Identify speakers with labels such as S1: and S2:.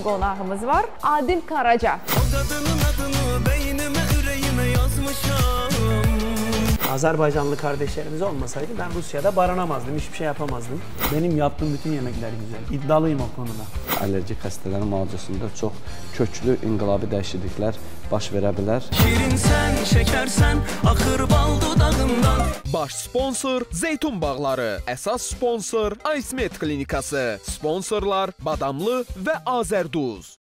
S1: qonağımız var. Adil Karaca.
S2: O qadının adını beynime, ürəyimə yazmışam.
S3: Azerbaycanlı kardeşlerimiz olmasaydı ben Rusya'da barınamazdım, hiçbir şey yapamazdım. Benim yaptığım bütün yemekler güzel. İddialıyım o konuda.
S4: Allergik xəstələrin müalicəsində çox köklü inqilabi dəyişikliklər baş verə bilər.
S2: Şirinsən, şəkərsən, axır bal dudağından.
S5: Baş sponsor Zeytun Bağları, əsas sponsor Aysmet Klinikası, sponsorlar Badamlı və Azərduz.